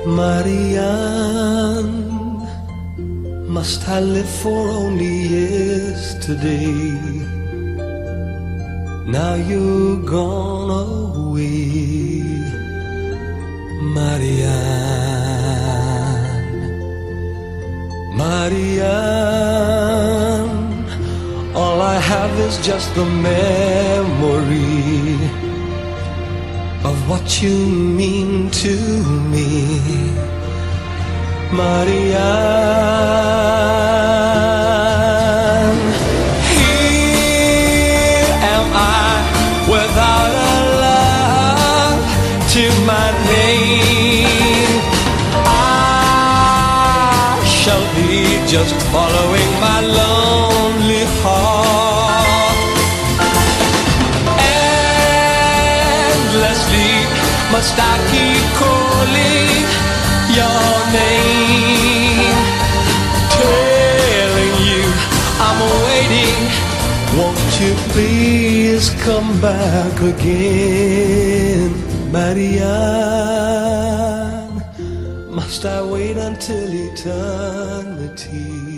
Marianne, must I live for only yesterday? Now you're gone away, Marianne. Marianne, all I have is just the memory of what you mean to me, Marianne. Here am I without a love to my name. I shall be just following my lonely heart. Endlessly must I keep calling your name, telling you I'm waiting. Won't you please come back again, Marianne? Must I wait until eternity?